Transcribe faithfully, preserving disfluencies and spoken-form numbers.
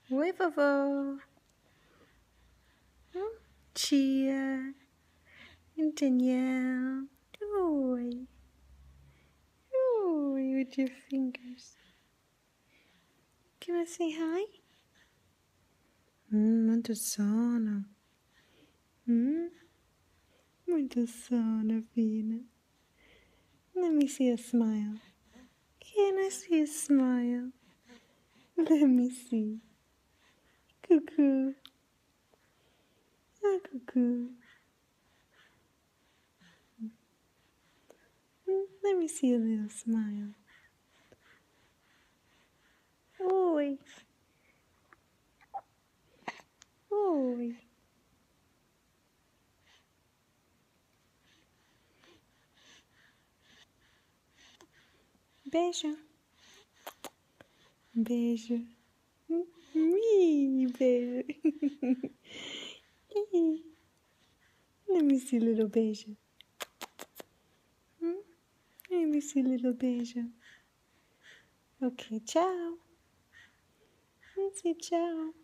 Oi, vovó. Hum? Tia. And Danielle. Oi. Oi, with your fingers. Can I say hi? Hum, muito sono. Hum? Muito sono, Fina. Let me see a smile. Can I see a smile? Let me see. Cuckoo. Ah, cuckoo. Let me see a little smile. Oi. Oi. Beijo. Beijo. Me, beijo. Let me see little beijo. Hmm? Let me see little beijo. Okay, ciao. Let's say ciao.